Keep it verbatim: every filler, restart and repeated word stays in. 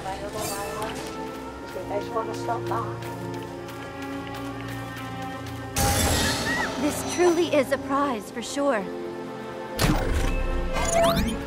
available right away. If you guys want to stop by. This truly is a prize for sure.